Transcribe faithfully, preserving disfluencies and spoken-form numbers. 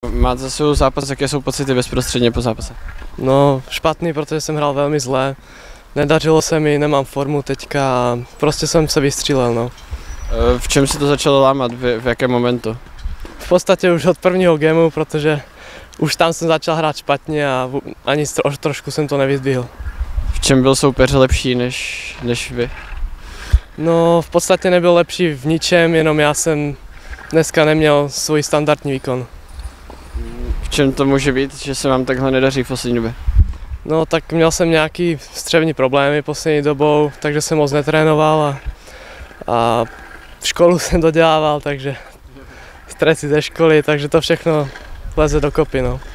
Máte za sebou zápas, jaké jsou pocity bezprostředně po zápase? No špatný, protože jsem hrál velmi zle. Nedařilo se mi, nemám formu teďka a prostě jsem se vystřílel. No. V čem se to začalo lámat, v, v jakém momentu? V podstatě už od prvního gamu, protože už tam jsem začal hrát špatně a ani tro, trošku jsem to nevyzdvihl. V čem byl soupeř lepší než, než vy? No v podstatě nebyl lepší v ničem, jenom já jsem dneska neměl svůj standardní výkon. V čem to může být, že se vám takhle nedaří v poslední době? No tak měl jsem nějaký střevní problémy poslední dobou, takže jsem moc netrénoval a, a školu jsem dodělával, takže stresy ze školy, takže to všechno leze dokopy. No.